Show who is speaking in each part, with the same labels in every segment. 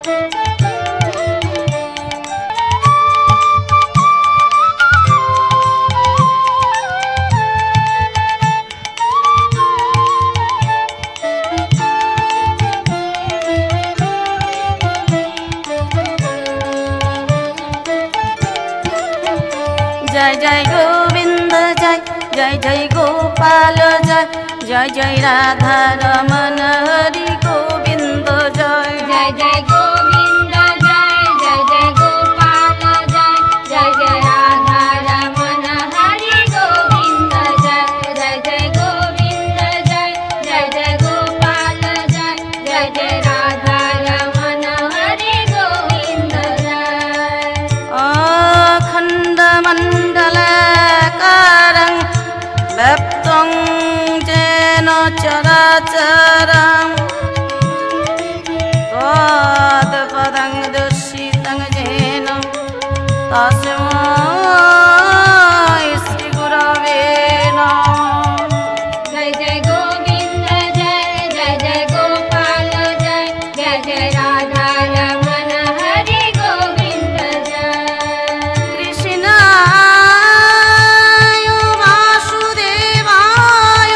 Speaker 1: जय जय गोविंद जय जय जय गोपाल जय जय जय राधा रमन हरि गोविंद जय
Speaker 2: जय जय गोविंद जय जय जय गोपाल जय जय जय राधा रमन हरि गोविंद जय जय जय गोविंद जय जय जय गोपाल जय जय जय राधा रमन हरि गोविंद जय
Speaker 1: अखंड मंडलाकारं व्याप्तं येन चराचरं तत्पदं दर्शितं येन तस्मै श्री गुरवे नमः।
Speaker 2: जय जय गोविंद जय जय जय गोपाल जय जय जय राधा रमन हरि गोविंद जय
Speaker 1: कृष्णाय वासुदेवाय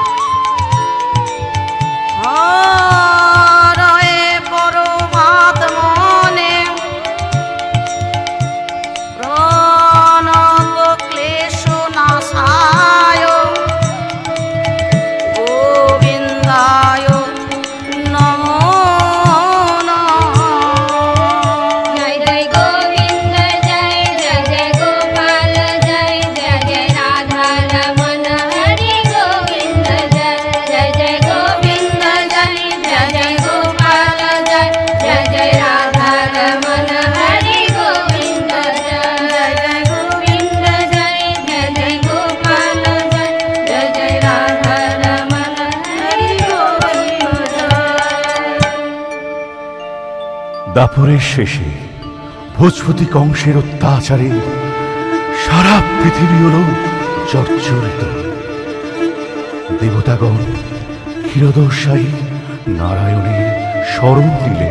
Speaker 1: हरये परमात्मने प्रणतक्लेशनाशाय गोविन्दाय नमो नमः।
Speaker 2: जय जय गोविंद जय जय जय गोपाल जय जय जय राधा रमन हरि गोविंद जय जय जय गोविंद जय जय जय गोपाल जय जय जय राधा रमन हरि गोविंद जय जय जय गोविंद जय जय जय गोपाल जय जय जय राधा रमन हरि गोविंद जय।
Speaker 3: দাপরের শেষে ভোজপতি কংসের অত্যাচারে সারা পৃথিবী হল জর্জরিত। দেবতাগণ ক্ষীরোদশায়ী নারায়ণের শরণ নিলেন।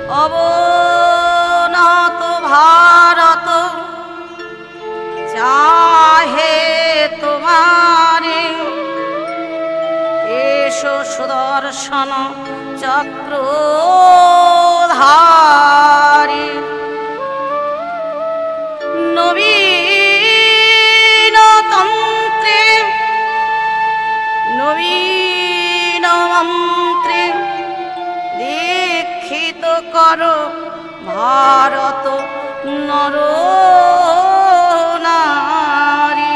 Speaker 1: অবনত ভারত চাহে তোমারে এসো সুদর্শন চক্রধারী নবীন তন্ত্রে নবীন মন্ত্রে দীক্ষিত করো ভারত নর নারী।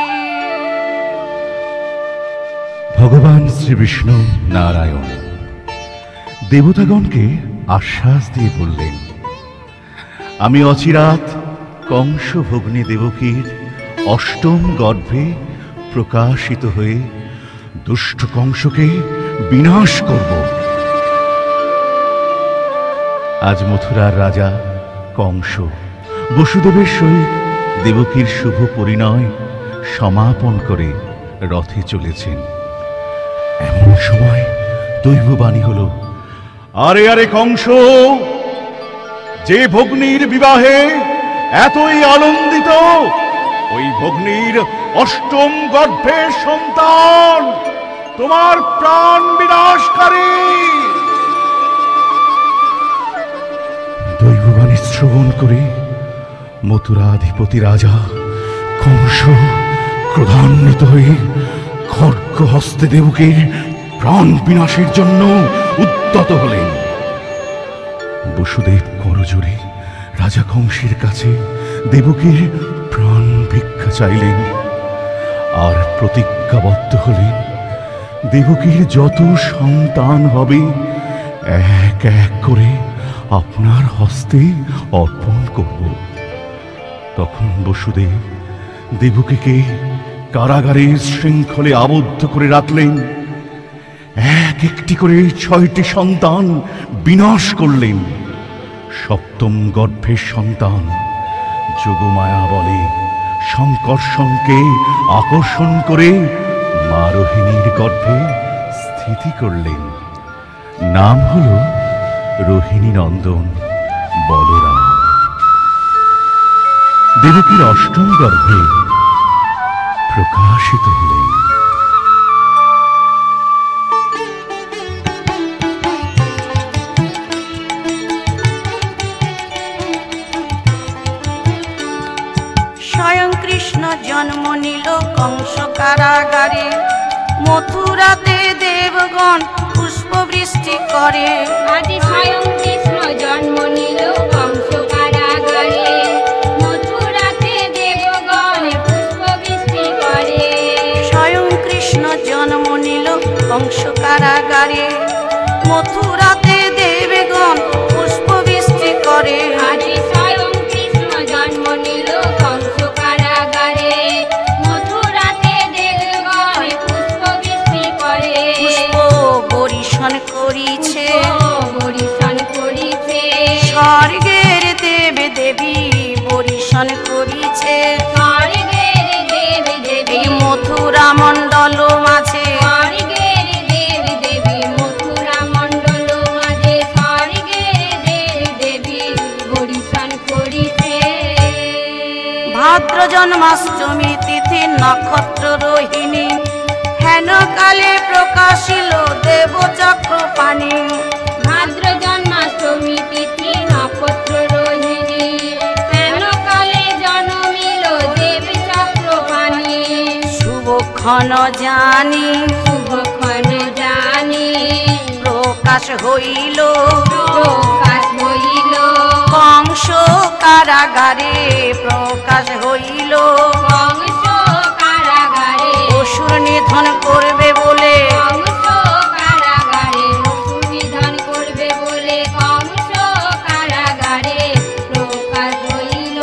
Speaker 3: ভগবান শ্রীবিষ্ণু নারায়ণ দেবতাগণকে আশ্বাস দিয়ে বললেন, আমি অচিরাত কংস ভগ্নী দেবকীর অষ্টম গর্ভে প্রকাশিত হয়ে দুষ্ট কংসকে বিনাশ করব। আজ মথুরার রাজা কংস বসুদেবের সহিত দেবকীর শুভ পরিণয় সমাপন করে রথে চলেছেন। এমন সময় দৈববাণী হল, আরে আরে কংস, যে ভগ্নীর বিবাহে এতই আনন্দিত, ওই ভগ্নীর অষ্টম গর্ভের সন্তান তোমার প্রাণ বিনাশকারী। দৈববাণী শ্রবণ করে মথুরাধিপতি রাজা কংস ক্রোধান্বিত হয়ে খড়গ হস্তে দেবকীর প্রাণ বিনাশের জন্য উদ্যত হলেন। বসুদেব করজোড়ে রাজা কংসের কাছে দেবকীর প্রাণ ভিক্ষা চাইলেন আর প্রতিজ্ঞাবদ্ধ হলেন, দেবকীর যত সন্তান হবে এক এক করে আপনার হস্তে অর্পণ করব। তখন বসুদেব দেবকীকে কারাগারের শৃঙ্খলে আবদ্ধ করে রাখলেন। এক একটি করে 6টি সন্তান বিনাশ করলেন। সপ্তম গর্ভের সন্তান যোগমায়া বলে শঙ্কর্ষণকে আকর্ষণ করে মা রোহিণীর গর্ভে স্থিতি করলেন। নাম হল রোহিণী নন্দন বলরাম। দেবকীর অষ্টম গর্ভে প্রকাশিত হলেন।
Speaker 1: স্বয়ং কৃষ্ণ জন্ম নিল কংস কারাগারে, মথুরাতে দেবগণ পুষ্পবৃষ্টি করে।
Speaker 2: আদি স্বয়ং কৃষ্ণ জন্ম নিল কংস কারাগারে, মথুরাতে দেবগণ পুষ্পবৃষ্টি করে।
Speaker 1: স্বয়ং কৃষ্ণ জন্ম নিল কংস কারাগারে, মথুরাতে দেবগণ পুষ্পবৃষ্টি করে।
Speaker 2: আদি স্বয়ং কৃষ্ণ জন্ম নিল কংস কারাগারে, মথুরাতে দেবগণ পুষ্পবৃষ্টি করে।
Speaker 1: পুষ্প বরিশন করিছে,
Speaker 2: বরিশন করিছে।
Speaker 1: স্বর্গের দেব দেবী বরিশন করিছে।
Speaker 2: স্বর্গের দেব দেবী
Speaker 1: এই মথুরা মণ্ডল মাঝে,
Speaker 2: স্বর্গের দেব দেবী মথুরা মণ্ডল মাঝে, স্বর্গের দেব দেবী বরিশন করিছে।
Speaker 1: ভাদ্র জন্মাষ্টমী তিথি নক্ষত্র রোহিণী, হেন কালে প্রকাশিল দেব চক্র পানি।
Speaker 2: ভাদ্র জন্মাষ্টমী তিথি নক্ষত্র রোহিণী, হেন কালে জন্মিল দেব চক্র পানি।
Speaker 1: শুভক্ষণ জানি
Speaker 2: শুভক্ষণ জানি
Speaker 1: প্রকাশ হইল,
Speaker 2: প্রকাশ হইল।
Speaker 1: কংস কারাগারে প্রকাশ হইল।
Speaker 2: কংস কারাগারে
Speaker 1: অসুর নিধন করবে বলে,
Speaker 2: কংস কারাগারে অসুর নিধন করবে বলে, কংস কারাগারে প্রকাশ হইল।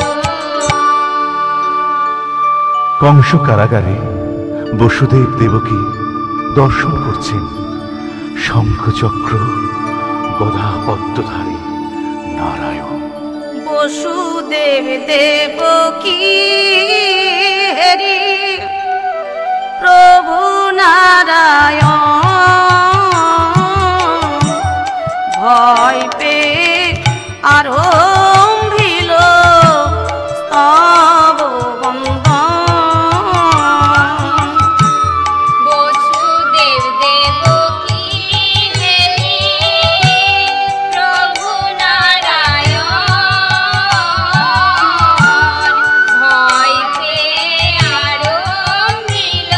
Speaker 3: কংস কারাগারে বসুদেব দেবকী দর্শন করছেন শঙ্খচক্র গদা পদ্মধারী নারায়ণ।
Speaker 1: বসুদেব দেবকী হেরি প্রভু নারায়ণ, ভয় পেয়ে আরম্ভিল স্তব বন্দন।
Speaker 2: বসুদেব দেবকী হেরি প্রভু নারায়ণ, ভয় পেয়ে আরম্ভিল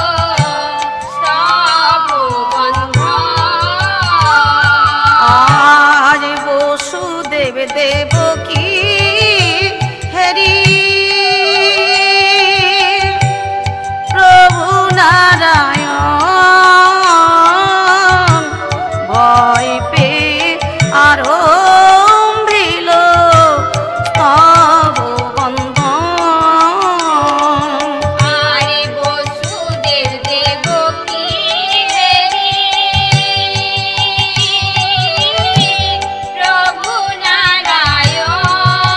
Speaker 2: স্তব বন্ধন।
Speaker 1: আজ বসুদেব দেবকী হেরি প্রভু নারায়ণ, ভয় পেয়ে আরম্ভিল স্তব বন্দন।
Speaker 2: আরে বসুদেব দেবকী হেরি প্রভু নারায়ণ,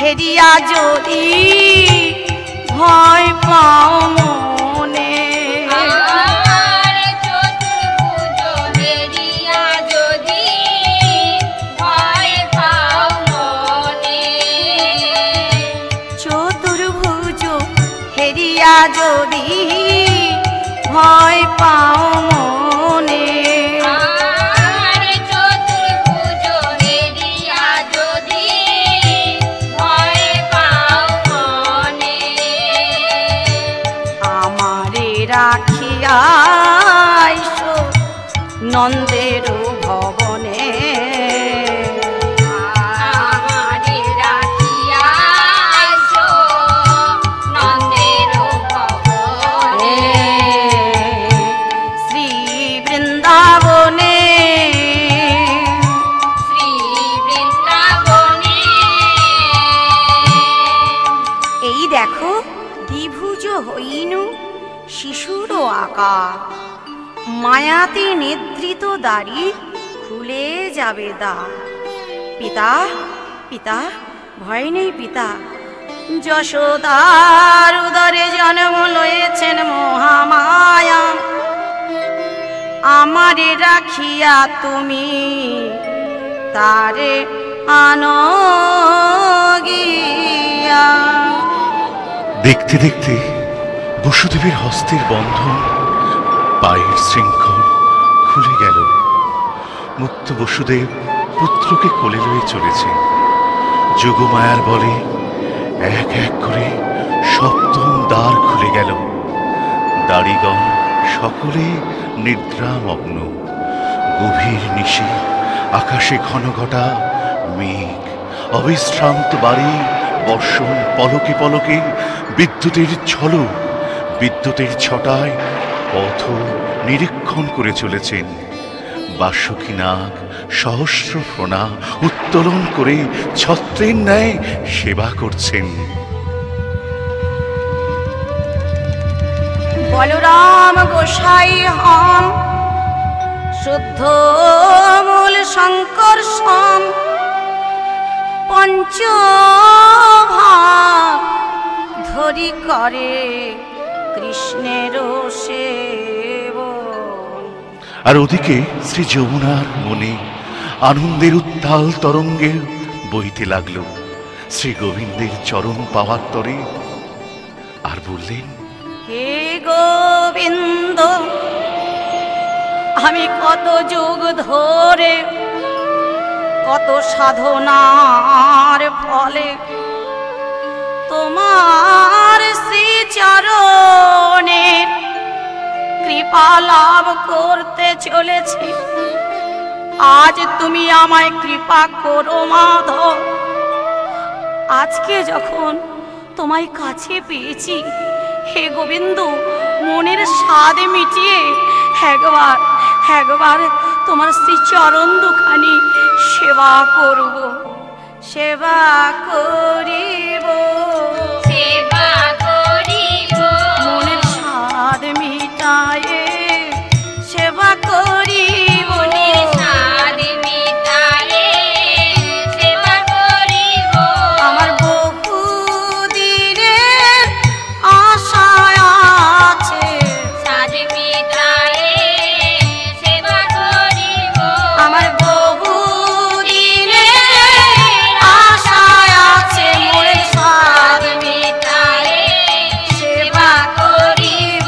Speaker 1: হেরিয়া যদি ভয় পাও মনে,
Speaker 2: আর চতুর্ভুজ হেরিয়া যদি ভয় পাও মনে,
Speaker 1: চতুর্ভুজ হেরিয়া যদি ভয় পাও মনে,
Speaker 2: আর চতুর্ভুজ হেরিয়া যদি ভয় পাও মনে,
Speaker 1: আমারে রাখিয়া আইসো নন্দের ভবনে,
Speaker 2: আমারে রাখিয়া আইসো নন্দের ভবনে,
Speaker 1: শ্রী বৃন্দাবনে,
Speaker 2: শ্রী বৃন্দাবনে।
Speaker 1: এই দেখো দ্বিভুজ হইনু শিশুর আকার, মায়াতে নিদ্রিত দাড়ি খুলে যাবে দ্বার। পিতা পিতা ভয় নেই পিতা, যশোদার উদরে জন্ম লয়েছেন মহামায়া, আমারে রাখিয়া তুমি তারে আনো গিয়া।
Speaker 3: দেখতে দেখতে বসুদেবের হস্তের বন্ধন, পায়ের শৃঙ্খল খুলে গেল। মুক্ত বসুদেব পুত্রকে কোলে লয়ে চলেছে। যোগমায়ার বলে এক এক করে সপ্তম দ্বার খুলে গেল। দাড়িগণ সকলে নিদ্রামগ্ন। গভীর নিশি, আকাশে ঘন ঘটা মেঘ, অবিশ্রান্ত বাড়ি বর্ষণ, পলকে পলকে বিদ্যুতের ঝলক, বিদ্যুতের ছটায় পথ নিরীক্ষণ করে চলেছেন। বাসুকী নাগ সহস্র ফোনা উত্তোলন করে ছত্রের ন্যায় সেবা করছেন।
Speaker 1: বলরাম গোসাই হন শুদ্ধ মূল শঙ্কর সম, পঞ্চভাব ধরি করে কৃষ্ণের সেবন।
Speaker 3: আর ওদিকে শ্রী যমুনার মনে আনন্দের উত্তাল তরঙ্গে বইতে লাগল শ্রী গোবিন্দের চরণ পাওয়ার তরে। আর বললেন,
Speaker 1: হে গোবিন্দ, আমি কত যুগ ধরে কত সাধনার ফলে তোমার শ্রীচরণের কৃপা লাভ করতে চলেছি। আজ তুমি আমায় কৃপা করো মাধব। আজকে যখন তোমায় কাছে পেয়েছি, হে গোবিন্দ, মনের স্বাদ মিটিয়ে একবার তোমার শ্রীচরণ দুখানি সেবা করব, সেবা করিব,
Speaker 2: সেবা করিব,
Speaker 1: মনের স্বাদ মিটায়ে সেবা করিব,
Speaker 2: মনের স্বাদ মিটায়ে সেবা করিব।
Speaker 1: আমার বহু দিনের আশা আছে,
Speaker 2: স্বাদ মিটায়ে সেবা করিব।
Speaker 1: আমার বহু দিনের আশা আছে, মনের স্বাদ
Speaker 2: মিটায়ে সেবা করিব।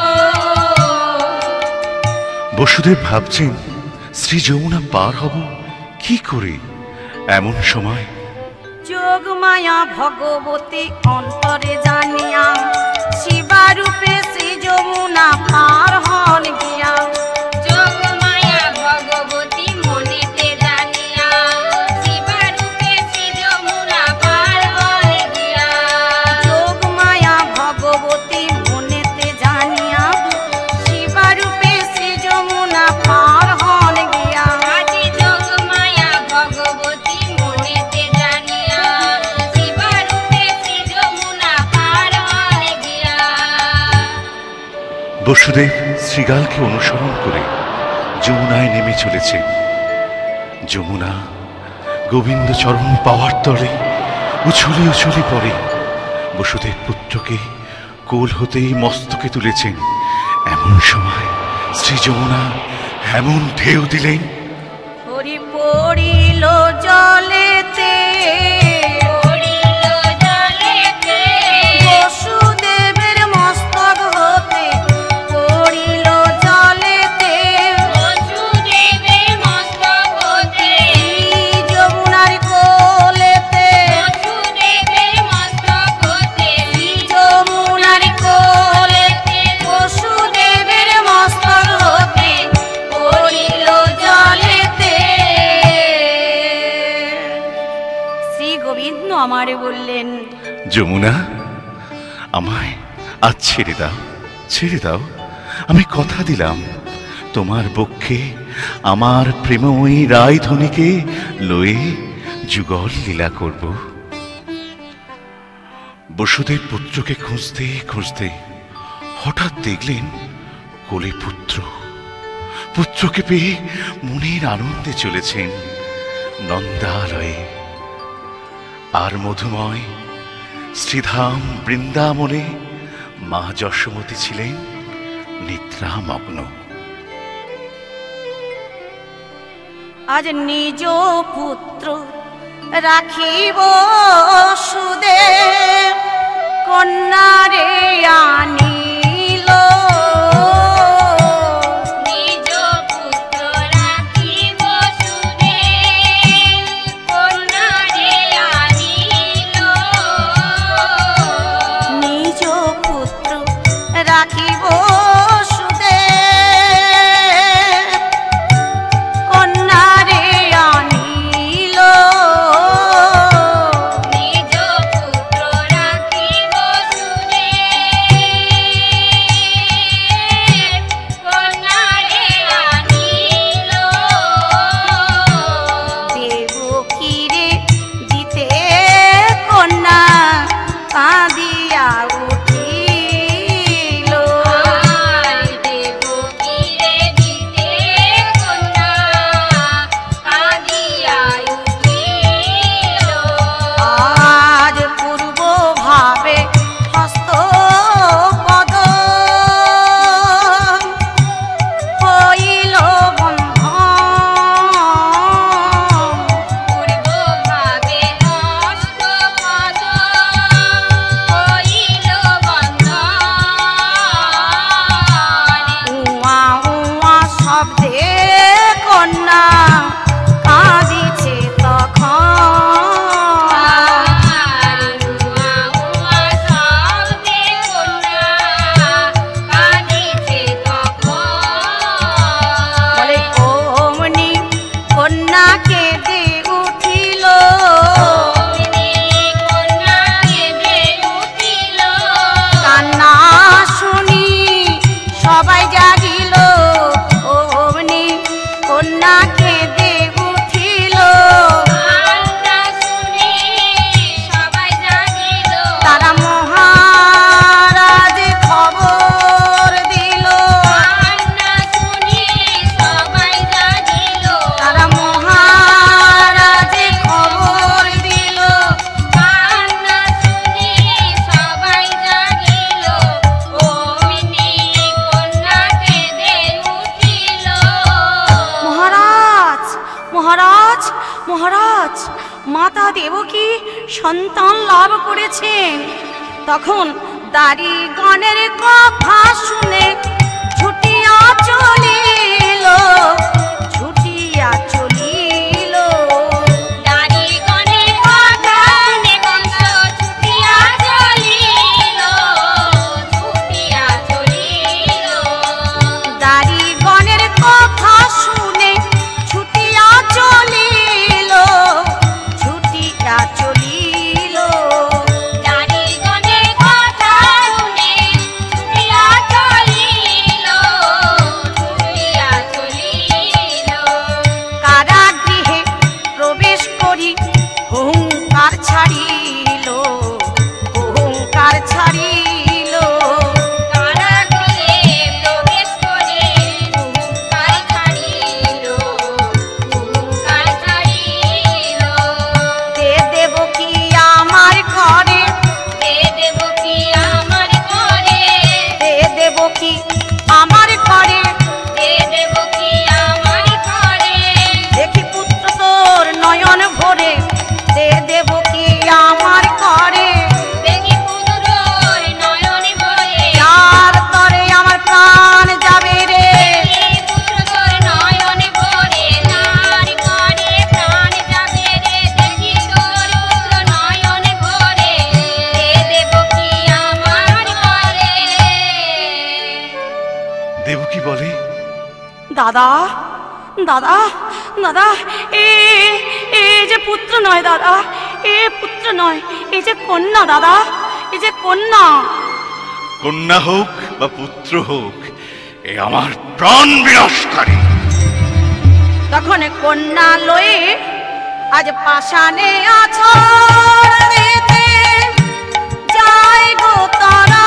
Speaker 3: বসুদেব ভাবছেন শ্রী যমুনা পার হব কি করে। এমন সময়
Speaker 1: যোগমায়া ভগবতী অন্তরে জানিয়া শিবারূপে শ্রী যমুনা পার হন গিয়া।
Speaker 2: যোগমায়া ভগবতী মনেতে জানিয়া শিবারূপে শ্রী যমুনা পার হন গিয়া।
Speaker 1: যোগমায়া ভগবতী মনেতে জানিয়া শিবারূপে শ্রী যমুনা পার হন গিয়া।
Speaker 2: আজি যোগমায়া ভগবতী মনেতে জানিয়া শিবারূপে শ্রী যমুনা পার হন গিয়া।
Speaker 3: বসুদেব শ্রীগালকে অনুসরণ করে যমুনায় নেমে চলেছে। যমুনা গোবিন্দ চরণ পাওয়ার তরে উছলে উছলে পড়ে বসুদেব পুত্রকে কোল হতেই মস্তকে তুলেছেন। এমন সময় শ্রী যমুনা এমন ঢেউ দিলেন,
Speaker 1: হরি পড়িল জলেতে, বসুদেবের মস্তক হতে পড়িল জলেতে, যমুনার কোলেতে, যমুনার কোলেতে বসুদেবের মস্তক হতে পড়িল জলেতে। শ্রী গোবিন্দ আমারে বললেন,
Speaker 3: যমুনা আমায় আজ ছেড়ে দাও, ছেড়ে দাও। আমি কথা দিলাম তোমার বক্ষে আমার প্রেমময়ী রায়ধনীকে লয়ে যুগল লীলা করব। বসুদেব পুত্রকে খুঁজতে খুঁজতে হঠাৎ দেখলেন কোলে পুত্র। পুত্রকে পেয়ে মনের আনন্দে চলেছেন নন্দালয়ে। আর মধুময় শ্রীধাম বৃন্দাবনে মা যশোমতী ছিলেন নিদ্রামগ্ন।
Speaker 1: আজ নিজ পুত্র রাখিব সুদে, কন্যারে আনিল,
Speaker 2: নিজ পুত্র রাখিব সুদে, কন্যারে আনিল,
Speaker 1: নিজ পুত্র রাখিব সুদে, কন্যারে আনিল,
Speaker 2: নিজ পুত্র রাখিব সুদে, কন্যারে আনিল,
Speaker 1: দেবকীরে দিতে কন্যা কাঁদিয়া উঠিল,
Speaker 2: আর দেবকীরে দিতে কন্যা কাঁদিয়া উঠিল,
Speaker 1: আজ পূর্ব ভাবে হস্ত পদ হইল বন্ধন,
Speaker 2: পূর্বভাবে হস্তপদ হইল বন্ধন,
Speaker 1: উয়া উয়া শব্দে কন্যা কাঁদিছে তখন,
Speaker 2: আর উয়া উয়া শব্দে কন্যা কাঁদিছে তখন,
Speaker 1: বলে অমনি কন্যা কেঁদে উঠিল,
Speaker 2: অমনি কন্যা কেঁদে উঠিল,
Speaker 1: কান্না শুনি সবাই জাগিল, অমনি কন্যা কেঁদে উঠিল,
Speaker 2: কান্না শুনি সবাই জাগিল,
Speaker 1: তারা মহারাজ খবর দিল,
Speaker 2: কান্না শুনি সবাই জাগিল,
Speaker 1: তারা মহারাজ খবর দিল,
Speaker 2: কান্না শুনি সবাই জাগিল, অমনি কন্যা কেঁদে উঠিল,
Speaker 1: মহারাজ মহারাজ মহারাজ, মাতা দেবকী সন্তান লাভ করেছেন। তখন দাড়িগণের কথা শুনে ছুটিয়া চলিল, ছুটিয়া চলিল,
Speaker 2: দাড়িগণের কথা শুনে কংস ছুটিয়া চলিল, ছুটিয়া চলিল,
Speaker 1: দাড়িগণের কথা শুনে ছুটিয়া চলিল, ছুটিয়া চলিল,
Speaker 2: দাড়িগণের কথা শুনে ছুটিয়া চলিল,
Speaker 1: দাদা দাদা দাদা, এ যে পুত্র নয় দাদা, এ পুত্র নয়, এই যে কন্যা দাদা, এই যে কন্যা।
Speaker 3: কন্যা হোক বা পুত্র হোক, এ আমার প্রাণ বিনাশকারী।
Speaker 1: তখন কন্যা লয়ে আজ পাষাণে আছড় দিতে যায় গো তারা।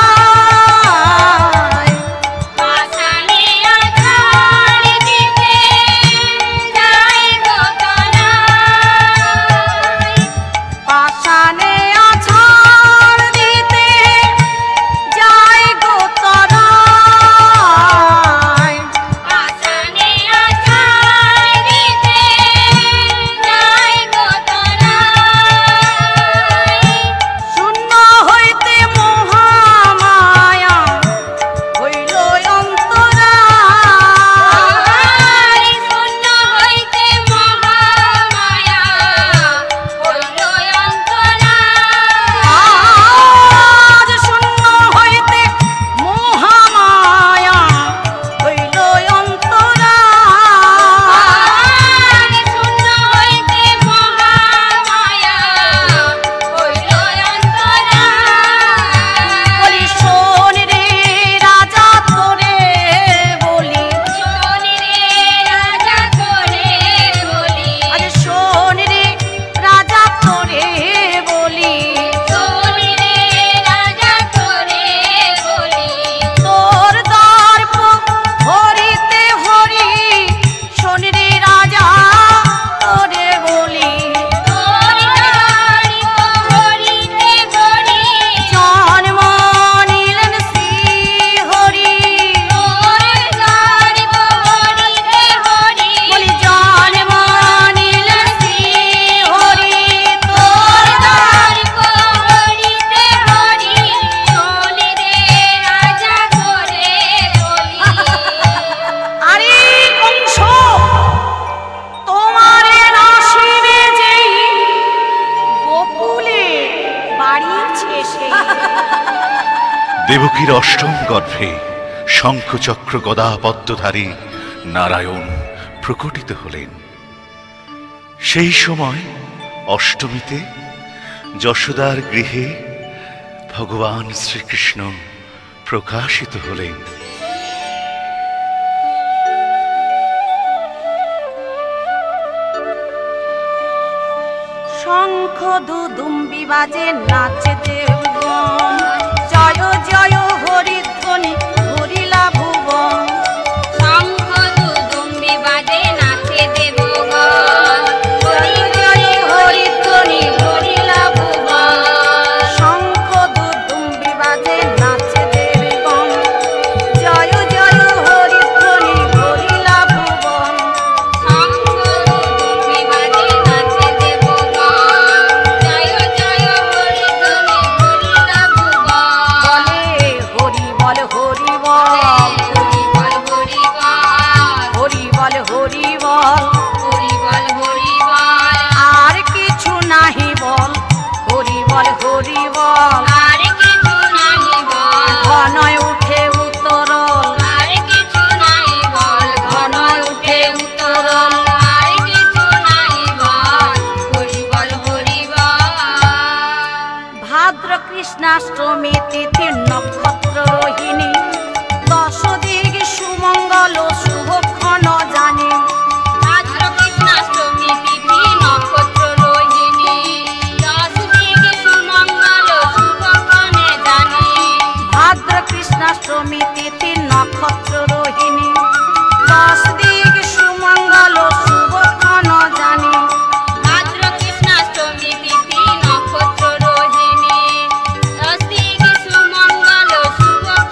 Speaker 3: দেবকীর অষ্টম গর্ভে শঙ্খচক্র গদা পদ্মধারী নারায়ণ প্রকটিত হলেন। সেই সময় অষ্টমীতে যশোদার গৃহে ভগবান শ্রীকৃষ্ণ প্রকাশিত হলেন।
Speaker 1: শঙ্খ দুদুম্বি বাজে নাচে দেবগণ, জয় জয় হরিধ্বনি হরিলা ভুবন।
Speaker 2: শঙ্খ দুদুম্বি বাজে নাচে দেবগণ,
Speaker 1: জয় জয় হরিধ্বনি হরিলা ভুবন। শঙ্খ দুদুম্বি বাজে নাচে দেবগণ, জয় জয় হরিধ্বনি হরিলা ভুবন।
Speaker 2: শঙ্খ দুদুম্বি বাজে নাচে দেবগণ, জয় জয় হরিধ্বনি হরিলা ভুবন।
Speaker 1: বলে হরি বল হরি বল,
Speaker 2: হরি বল হরি বল,
Speaker 1: হরি বল হরি বল।
Speaker 2: হরি বল হরি বল,
Speaker 1: আর কিছু নাহি বল, হরি বল হরি বল।
Speaker 2: আর কিছু নাহি বল,
Speaker 1: ঘনয় উঠে উত্তরল,
Speaker 2: আর কিছু নাহি বল, ঘনয় উঠে উত্তরল, আর কিছু নাহি বল, হরি বল হরি বল।
Speaker 1: ভাদ্র কৃষ্ণাষ্টমী তিথি নক্ষত্র রোহিণী, দশ দিক সুমঙ্গল শুভক্ষণ জানি।
Speaker 2: ভাদ্র কৃষ্ণাষ্টমী তিথি নক্ষত্র রোহিণী, দশ দিক সুমঙ্গল শুভক্ষণে জানি।
Speaker 1: ভাদ্র কৃষ্ণাষ্টমী তিথি নক্ষত্র রোহিণী, দশ দিক সুমঙ্গল শুভক্ষণ জানি।
Speaker 2: ভাদ্র কৃষ্ণাষ্টমী তিথি নক্ষত্র রোহিণী, দশ দিক সুমঙ্গল শুভক্ষণে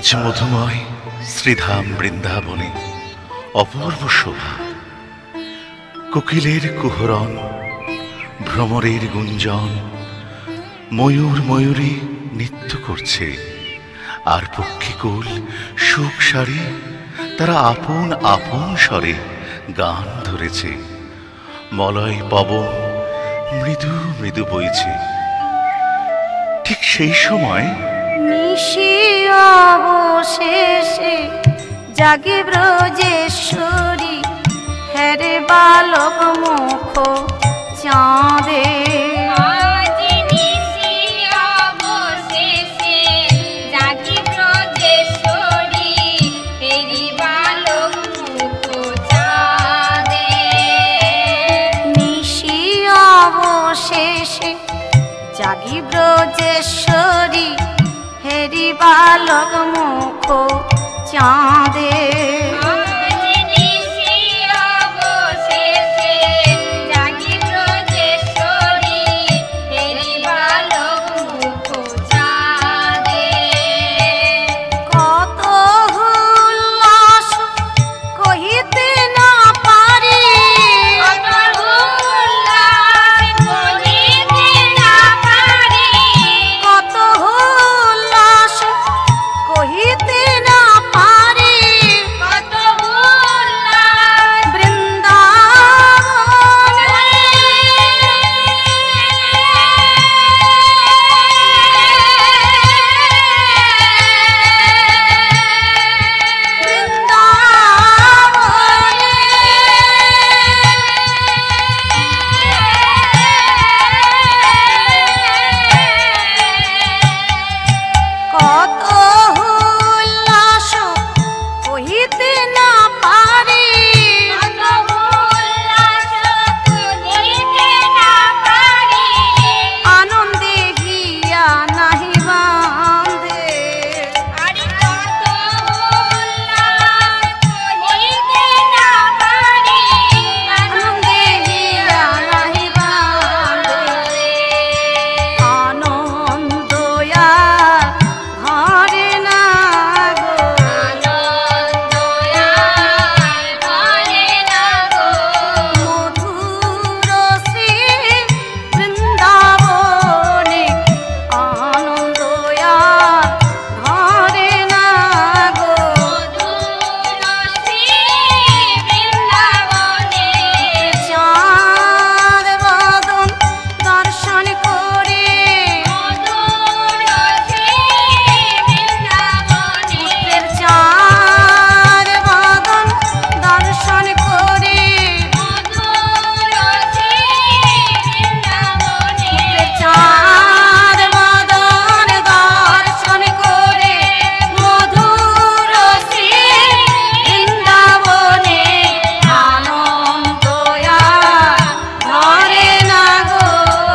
Speaker 3: আজ মধুময় শ্রীধাম বৃন্দাবনে অপূর্ব শোভা। কোকিলের কুহরণ, ভ্রমরের গুঞ্জন, ময়ূর ময়ূরী নৃত্য করছে, আর পক্ষীকুল সুখ সারে তারা আপন আপন স্বরে গান ধরেছে। মলয় পবন মৃদু মৃদু বইছে। ঠিক সেই সময়
Speaker 1: নিশি অবশেষে জাগে ব্রজেশ্বরী, হেরে বালক মুখ চাঁদে।
Speaker 2: আজ নিশি অবশেষে জাগি ব্রজেশ্বরী, হেরি বালক মুখ চাঁদে।
Speaker 1: নিশি অবশেষে জাগি ব্রজেশ্বরী, হেরি বালক মুখ চাঁদে।
Speaker 2: আজ নিশি অবশেষে জাগি ব্রজেশ্বরী, হেরি বালক মুখ চাঁদে।
Speaker 1: কত উল্লাস কহিতে না পারি,
Speaker 2: কত উল্লাস কহিতে না পারি,
Speaker 1: কত উল্লাস কহিতে না পারি।
Speaker 2: কত উল্লাস
Speaker 1: বৃন্দাবনে কত উল্লাস কহিতে না পারি।
Speaker 2: কত উল্লাস কহিতে না পারি,
Speaker 1: আনন্দে হিয়া নাহি বাঁধে,
Speaker 2: আরে কত উল্লাস কহিতে না পারি,
Speaker 1: আনন্দে হিয়া নাহি বাঁধে। আনন্দ আর ঘরে না গো,
Speaker 2: আনন্দ আর ঘরে না গো,
Speaker 1: মধুর শ্রী বৃন্দাবনে আনন্দ আর ঘরে না গো।
Speaker 2: মধুর শ্রী বৃন্দাবনে
Speaker 1: চাঁদ বদন দর্শন করে,
Speaker 2: মধুর শ্রী বৃন্দাবনে
Speaker 1: পুত্রের চাঁদ বদন দর্শন করে,
Speaker 2: মধুর শ্রী বৃন্দাবনে
Speaker 1: পুত্রের চাঁদ বদন দর্শন করে, মধুর শ্রী বৃন্দাবনে আনন্দ আর ধরে না গো।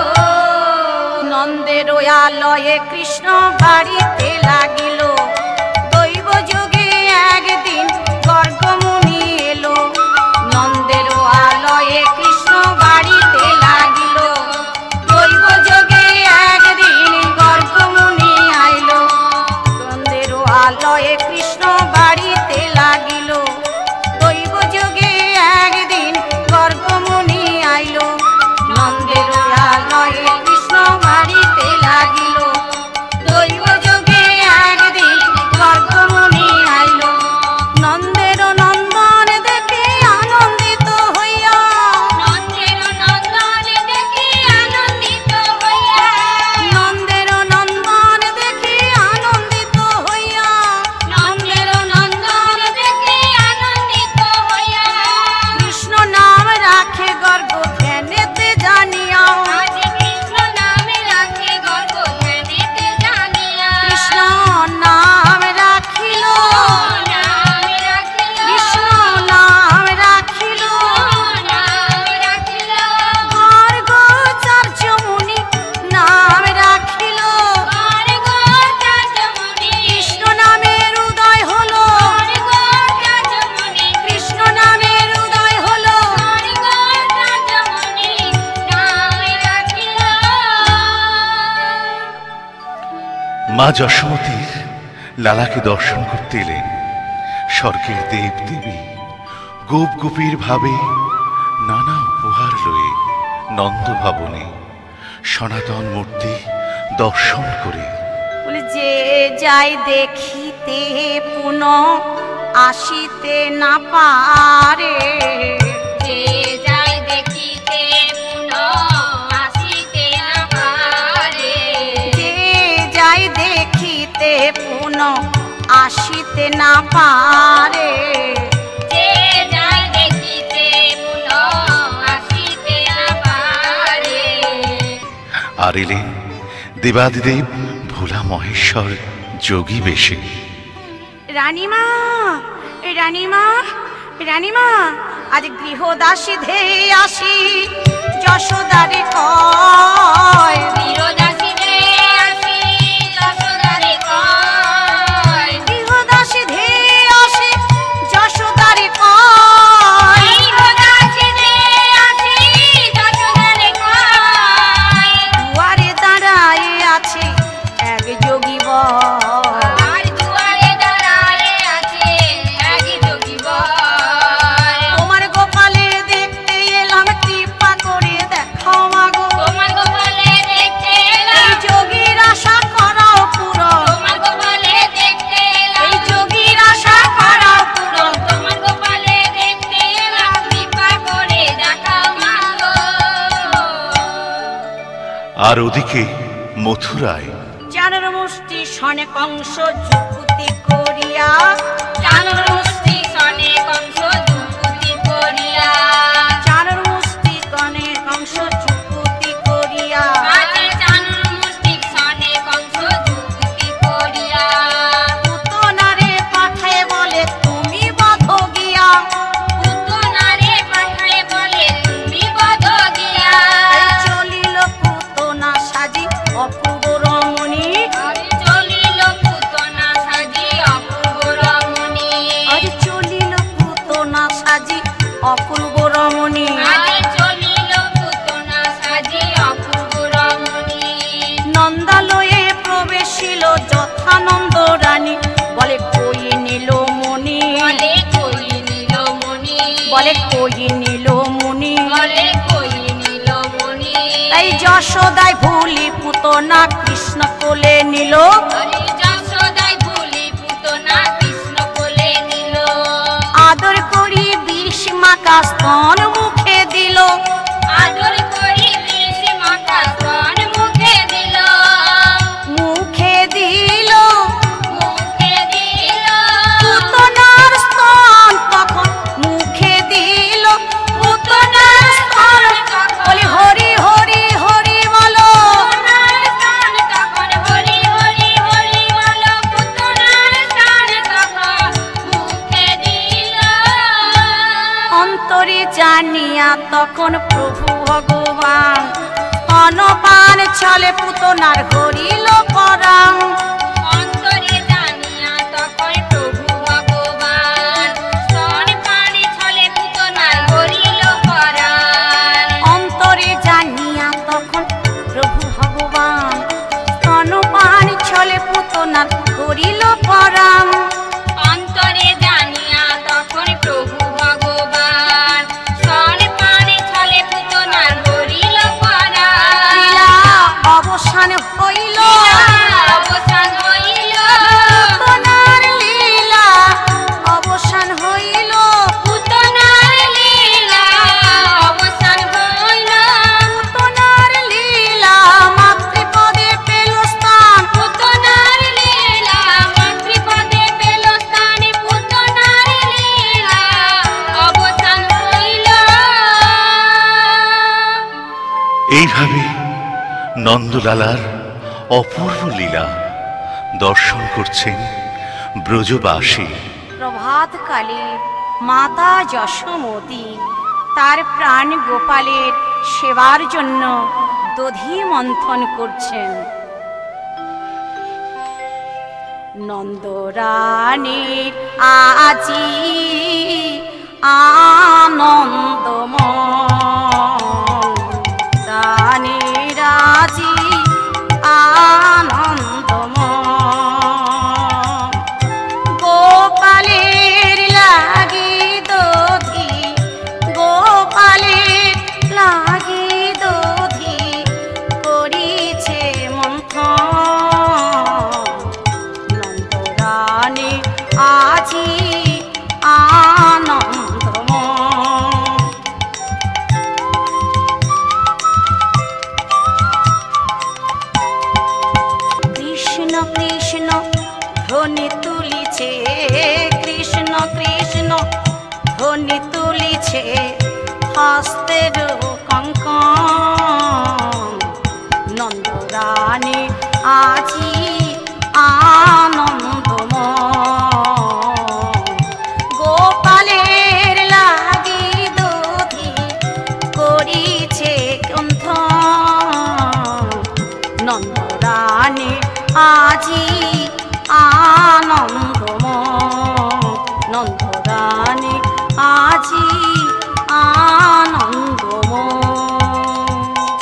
Speaker 1: নন্দের আলয়ে কৃষ্ণ বাড়িতে লাগিল, দৈব যোগে একদিন গর্গমুনি এলো। নন্দের আলয়ে কৃষ্ণ বাড়িতে লাগিল, দৈব যোগে একদিন গর্গমুনি আইল। নন্দের আলয়ে কৃষ্ণ বাড়িতে লাগিল, দৈব যোগে একদিন গর্গমুনি আইল। নন্দের আলয়ে কৃষ্ণ বাড়িতে লাগিল, দৈব যোগে একদিন গর্গমুনি আইল। নন্দের নন্দন দেখে আনন্দিত হইয়া,
Speaker 2: নন্দের নন্দন দেখে আনন্দিত হইয়া,
Speaker 1: নন্দের নন্দন দেখে আনন্দিত হইয়া,
Speaker 2: নন্দের নন্দন দেখে আনন্দিত হইয়া,
Speaker 1: কৃষ্ণ নাম রাখে গর্গ ধ্যানেতে জানিয়া,
Speaker 2: আজ কৃষ্ণ নামে রাখে গর্ব ধ্যানেতে জানিয়া,
Speaker 1: কৃষ্ণ নাম রাখিল,
Speaker 2: নামে রাখিল,
Speaker 1: কৃষ্ণ নাম রাখিল।
Speaker 2: নামে রাখিল,
Speaker 1: গর্গাচার্য মুনি নাম রাখিল,
Speaker 2: গর্গাচার্য মুনি,
Speaker 1: কৃষ্ণ নামের উদয় হলো,
Speaker 2: গর্গাচার্য মুনি,
Speaker 1: কৃষ্ণ নামের উদয় হলো।
Speaker 2: গর্গাচার্য মুনি নামে রাখিল।
Speaker 3: মা যশোমতীর লালাকে দর্শন করতে এলেন স্বর্গের দেব দেবী গোপ গোপীর ভাবে নানা উপহার লয়ে নন্দ ভবনে সনাতন মূর্তি দর্শন করে।
Speaker 1: বলে যে যাই দেখিতে পুনঃ আসিতে না পারে,
Speaker 2: যে যাই দেখিতে পুনঃ আসিতে না পারে,
Speaker 1: যে যাই দেখিতে পুনঃ আসিতে না পারে,
Speaker 2: যে যাই দেখিতে পুনঃ আসিতে না পারে।
Speaker 3: আর এলেন দেবাদিদেব ভোলা মহেশ্বর যোগী বেশে।
Speaker 1: রানীমা, রানীমা, রানীমা, আজ গৃহদাসী ধেয়ে আসি যশোদারে কয়,
Speaker 2: গৃহদাসী ধেয়ে আসি যশোদারে কয়,
Speaker 1: গৃহদাসী ধেয়ে আসি যশোদারে কয়,
Speaker 2: গৃহদাসী ধেয়ে আসি যশোদারে কয়।
Speaker 1: দুয়ারে দাঁড়ায় আছে এক যোগী বর,
Speaker 2: আর দুয়ারে দাঁড়ায় আছে এক যোগী বর।
Speaker 1: তোমার গোপালে দেখতে এলাম, কৃপা করে দেখাও মাগো,
Speaker 2: তোমার গোপালে দেখতে এলাম,
Speaker 1: এই যোগীর আশা করাও পূরণ,
Speaker 2: তোমার গোপালে দেখতে এলাম,
Speaker 1: এই যোগীর আশা করাও পূরণ।
Speaker 2: তোমার গোপালে দেখতে এলাম, কৃপা করে দেখাও মাগো।
Speaker 3: আর ওদিকে মথুরায়
Speaker 1: জানুর মুষ্টি সনে কংস যুক্তি করিয়া,
Speaker 2: জানুর মুষ্টি সনে কংস যুক্তি করিয়া,
Speaker 1: জানুর মুষ্টি কনে কংস যুক্তি করিয়া,
Speaker 2: মাঝে জানুর মুষ্টি সনে কংস যুক্তি করিয়া,
Speaker 1: পুতনারে পাঠায় বলে তুমি বধ গিয়া,
Speaker 2: পুতনারে পাঠায় বলে তুমি বধ গিয়া।
Speaker 1: এই চলিল পুতনা সাজি অপূর্ব রমণী,
Speaker 2: আরে চলিল পুতনা সাজি অপূর্ব রমণী,
Speaker 1: আজ চলিল পুতনা সাজি অপূর্ব রমণী,
Speaker 2: আরে চলিল পুতনা সাজি অপূর্ব রমণী।
Speaker 1: নন্দালয়ে প্রবেশিল যথানন্দ রানী, বলে কই নিল মণি,
Speaker 2: বলে কই নিল মণি,
Speaker 1: বলে কই নিল মুনি,
Speaker 2: বলে কই নিল মণি।
Speaker 1: তাই যশোদায় ভুলি পুতনা কৃষ্ণ কোলে নিল,
Speaker 2: আরে যশোদায় ভুলি পুতনা কৃষ্ণ কোলে নিল,
Speaker 1: আদর করি বিষ মাকা স্তন মুখে দিল,
Speaker 2: আদর করি বিষ মাখা স্তন মুখে দিল,
Speaker 1: মুখে দিল
Speaker 2: মুখে দিল,
Speaker 1: পুতনার স্তন তখন মুখে দিল, পুতনার স্তন বলি হরি হরি হরি বলো,
Speaker 2: পুতনার স্তন তখন হরি হরি হরি বলো, পুতনার স্তন তখন মুখে দিল।
Speaker 1: অন্তরে জানিয়া তখন প্রভু ভগবান স্তনপান ছলে পুতনার হরিল পরাং,
Speaker 2: অন্তরে জানিয়া তখন প্রভু ভগবান স্তন পানে ছলে পুতনার হরিল পরাণ,
Speaker 1: অন্তরে জানিয়া তখন প্রভু ভগবান স্তনপান ছলে পুতনার হরিল পরাং,
Speaker 2: অন্তরে জানিয়া তখন প্রভু ভগবান স্তন পানে ছলে পুতনার হরিল পরাণ।
Speaker 1: লীলা অবসান হইল,
Speaker 2: অবসান হইল,
Speaker 1: পুতনার লীলা অবসান হইল,
Speaker 2: পুতনার লীলা অবসান হইল,
Speaker 1: পুতনার লীলা মাতৃপদে পেল স্থান,
Speaker 2: পুতনার লীলা মাতৃপদে পেল স্থান, পুতনার লীলা অবসান হইল।
Speaker 3: এইভাবে নন্দলালার অপূর্ব লীলা দর্শন করছেন ব্রজবাসী।
Speaker 1: প্রভাতকালে মাতা যশোমতী তার প্রাণ গোপালের সেবার জন্য দধি মন্থন করছেন। নন্দরানীর আজি আনন্দময়, রানীর আজি আনন্দময়, ননি তুলিছে হস্তের কঙ্কন, নন্দরানী আজি আনন্দময়, গোপালের লাগি দধি করিছে কণ্ঠন, নন্দরানী আজি আনন্দময়, নন্দরানী আজি আনন্দময়।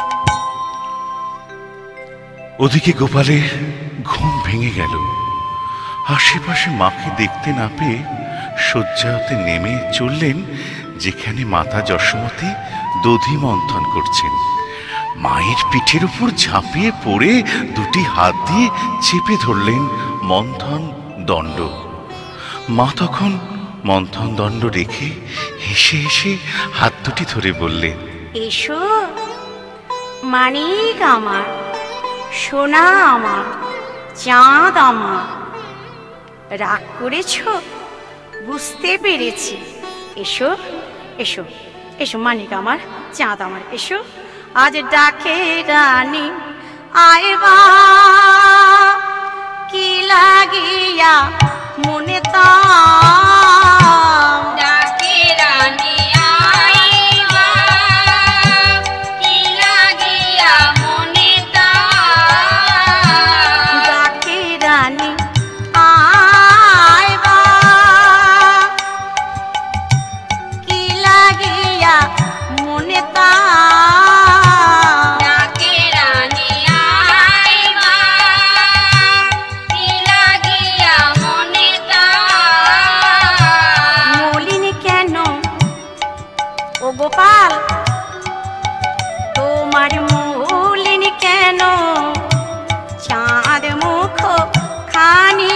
Speaker 3: ওদিকে গোপালের ঘুম ভেঙে গেল। আশেপাশে মাকে দেখতে না পেয়ে শয্যাতে নেমে চললেন যেখানে মাতা যশোমতী দধি মন্থন করছেন। মায়ের পিঠের উপর ঝাঁপিয়ে পড়ে দুটি হাত দিয়ে চেপে ধরলেন মন্থন দণ্ড। মা তখন মন্থন দণ্ড রেখে হেসে হেসে হাত দুটি ধরে বললেন,
Speaker 1: এসো মানিক আমার, সোনা আমার, চাঁদ আমার। রাগ করেছ বুঝতে পেরেছি। এসো এসো এসো মানিক আমার, চাঁদ আমার, এসো। আজ ডাকে রানী আইবা, কি লাগিয়া মনে তা
Speaker 2: ডাকে রানী আইবা, কি লাগিয়া মনে তা।
Speaker 1: ডাকে রানী আইবা, কি লাগিয়া মনে তা।
Speaker 2: ডাকে রানী আইবা, কি লাগিয়া মনে তা।
Speaker 1: মলিন কেন ও গোপাল, তোমার মলিন কেন চাঁদ মুখ খানি।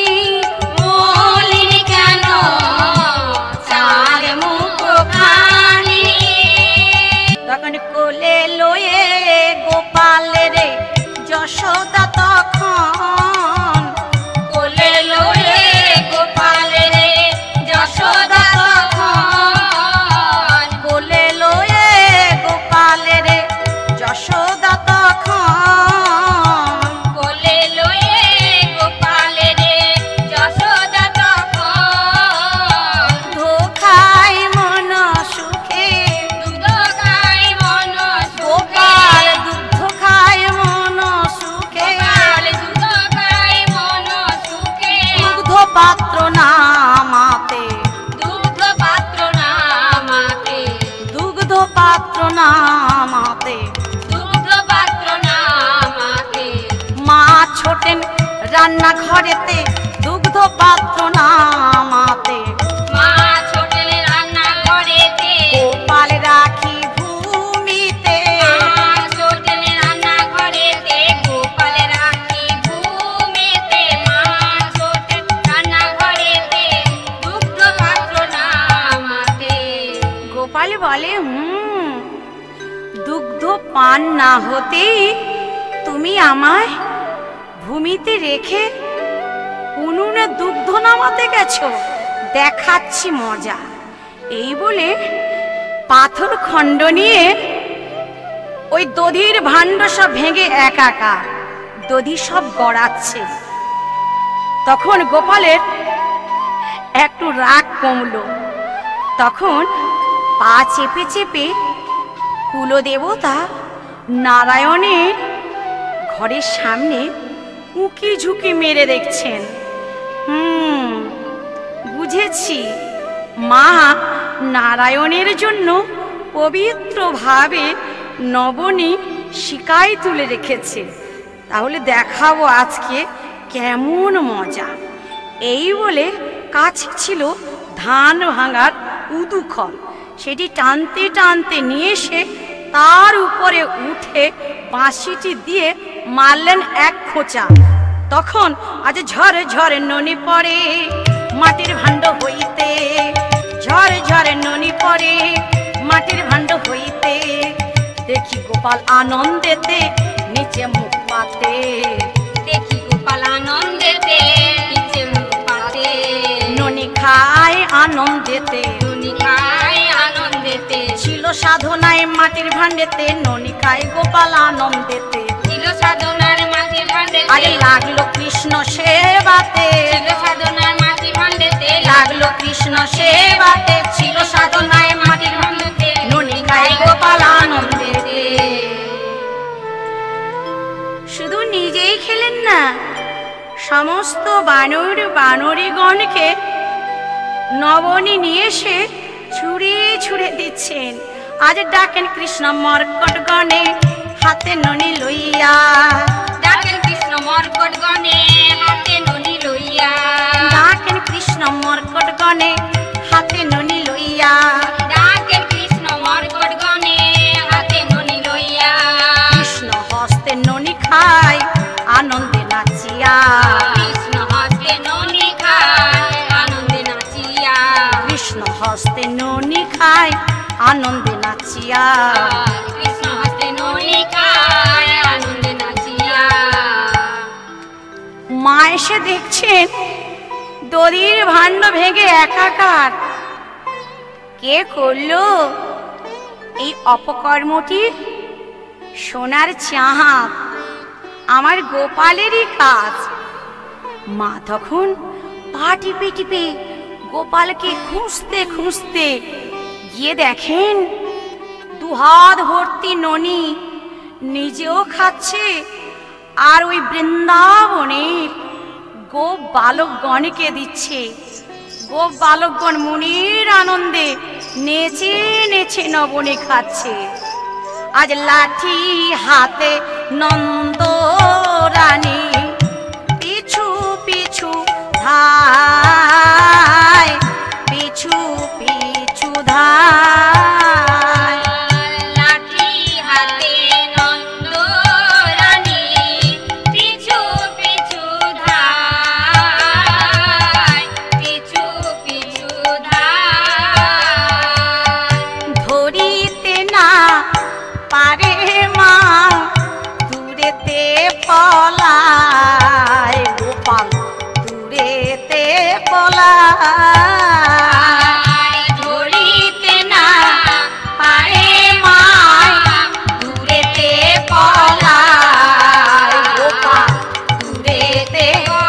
Speaker 2: মলিন কেন চাঁদ মুখ খানি।
Speaker 1: তখন কোলে লয়ে গোপাল রে যশোদা তখন,
Speaker 2: কোলে লয়ে গোপাল রে যশোদা তখন।
Speaker 1: কোলে লয়ে গোপাল রে যশোদা তখন।
Speaker 2: কোলে লয়ে গোপাল রে যশোদা তখন।
Speaker 1: ধোখাই মন সুখে
Speaker 2: দুধ খাই মন
Speaker 1: গোপাল,
Speaker 2: সুখে।
Speaker 1: দুগ্ধ খায় মন সুখে।
Speaker 2: গোপাল দুধ খাই মন সুখে।
Speaker 1: দুগ্ধ পাত্র নামাতে,
Speaker 2: দুগ্ধ পাত্র নামাতে।
Speaker 1: দুগ্ধ পাত্র নামাতে।
Speaker 2: দুগ্ধ পাত্র নামাতে।
Speaker 1: মা ছোটেন রান্না ঘরেতে দুগ্ধ পাত্র নামাতে।
Speaker 2: মা ছোটেন রান্না ঘরেতে।
Speaker 1: গোপাল রাখি ভূমিতে,
Speaker 2: মা ছোটেন রান্না ঘরেতে। গোপাল রাখি ভূমিতে। মা ছোটেন রান্না ঘরেতে। দুগ্ধ পাত্র নামাতে।
Speaker 1: গোপাল বলে দুগ্ধ পান না হতেই তুমি আমায় ভূমিতে রেখে উনুনে দুগ্ধ নামাতে গেছো, দেখাচ্ছি মজা। এই বলে পাথর খণ্ড নিয়ে ওই দধির ভাণ্ড সব ভেঙে একাকার, দধি সব গড়াচ্ছে। তখন গোপালের একটু রাগ কমলো। তখন পা চেপে চেপে কুলদেবতা নারায়ণের ঘরের সামনে উঁকি ঝুঁকি মেরে দেখছেন। বুঝেছি, মা নারায়ণের জন্য পবিত্রভাবে নবনী শিকায় তুলে রেখেছে। তাহলে দেখাবো আজকে কেমন মজা। এই বলে কাছে ছিল ধান ভাঙার উদুখল, সেটি টানতে টানতে নিয়ে এসে তার উপরে উঠে বাঁশিটি দিয়ে মারলেন এক খোঁচা। তখন আজ ঝরে ঝরে ননি পড়ে মাটির ভাণ্ড হইতে, ঝরে ঝরে ননি পড়ে মাটির ভাণ্ড হইতে। দেখি গোপাল আনন্দেতে নিচে মুখ পাতে,
Speaker 2: দেখি গোপাল আনন্দেতে নিচে মুখ পাতে।
Speaker 1: ননি খায় আনন্দেতে,
Speaker 2: ননি খায়
Speaker 1: মাটির ভাণ্ডেতে, ননি খায় গোপাল আনন্দেতে।
Speaker 2: ছিল সাধনার মাটির ভাণ্ডেতে,
Speaker 1: আরে লাগলো কৃষ্ণ সেবাতে,
Speaker 2: ছিল সাধনার মাটির ভাণ্ডেতে,
Speaker 1: লাগলো কৃষ্ণ সেবাতে, ছিল সাধনায় মাটির ভাণ্ডেতে, ননি খায় গোপাল আনন্দেতে। শুধু নিজেই খেলেন না, সমস্ত বানর বানরীগণকে নবনী নিয়ে এসে ছুঁড়ে ছুঁড়ে দিচ্ছেন। আজ ডাকেন কৃষ্ণ মর্কট গণে, হাতে ননি লইয়া।
Speaker 2: ডাকেন কৃষ্ণ মর্কট গণে, হাতে ননি লইয়া।
Speaker 1: ডাকেন কৃষ্ণ মর্কট গণে, হাতে ননি লইয়া।
Speaker 2: ডাকেন কৃষ্ণ মর্কট গণে, হাতে ননি লইয়া।
Speaker 1: কৃষ্ণ হস্তে ননি খায় আনন্দে নাচিয়া।
Speaker 2: কৃষ্ণ হস্তে ননি খায় আনন্দে নাচিয়া।
Speaker 1: কৃষ্ণ হস্তে ননি খায় আনন্দে নাচিয়া।
Speaker 2: কৃষ্ণ হস্তে ননি খায় আনন্দে নাচিয়া।
Speaker 1: মা এসে দেখছেন দধির ভাণ্ড ভেঙে একাকার। কে করলো এই অপকর্মটি? সোনার চাঁদ, আমার গোপালেরই কাজ। মা তখন পা টিপে টিপে গোপালকে খুঁজতে খুঁজতে গিয়ে দেখেন দুহাত ভর্তি ননি, নিজেও খাচ্ছে আর ওই বৃন্দাবনের গোপ বালকগণকে দিচ্ছে। গোপ বালকগণ মনির আনন্দে নেচে নেচে নবনী খাচ্ছে। আজ লাঠি হাতে নন্দ রানী পিছু পিছু ধায়, পিছু পিছু ধায়।
Speaker 2: লাঠি হাতে নন্দ রানী পিছু পিছু ধায়, পিছু পিছু ধায়।
Speaker 1: ধরিতে না পারে মা, দূরেতে পলায় গোপাল, দূরেতে পলায়। ধরিতে না পারে মা, দূরেতে পলায় গোপাল, দূরেতে।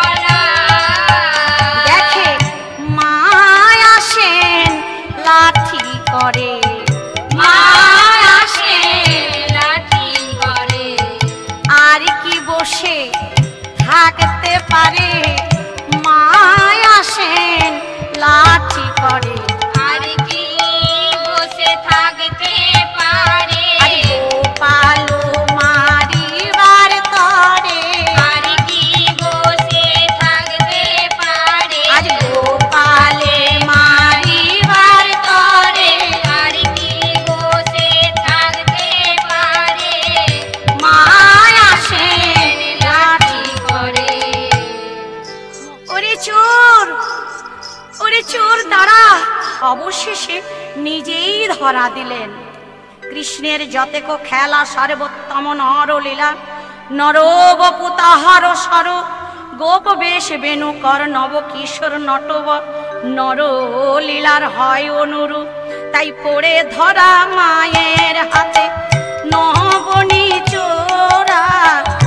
Speaker 1: দেখে মা আসেন লাঠি করে,
Speaker 2: মা আসে লাঠি করে।
Speaker 1: আর কি বসে থাকতে পারে? মা আসেন লাঠি করে।
Speaker 2: আর কি বসে থাকতে পারে?
Speaker 1: আর গোপাল মারিবার তরে,
Speaker 2: আর কি বসে থাকতে পারে?
Speaker 1: আজ গোপালে মারিবার তরে।
Speaker 2: আর কি বসে থাকতে পারে?
Speaker 1: মা আসেন লাঠি
Speaker 2: করে।
Speaker 1: ওরে চোর, ওরে চোর দাঁড়া। অবশেষে নিজেই ধরা দিলেন। কৃষ্ণের যতেক খেলা সর্বোত্তম নরলীলা, নরবপু তাহার সর, গোপ বেশ বেণু কর নব কিশোর নটব, নরলীলার হয় অনুরূপ। তাই পড়ে ধরা মায়ের হাতে নবনী চোরা,